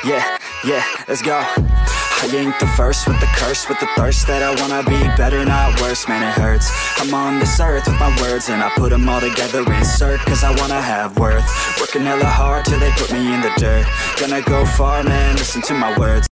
Yeah, yeah, let's go. I ain't the first with the curse, with the thirst that I wanna be better, not worse, man it hurts. I'm on this earth with my words and I put them all together, insert, cause I wanna have worth. Working hella hard till they put me in the dirt. Gonna go far, man, listen to my words.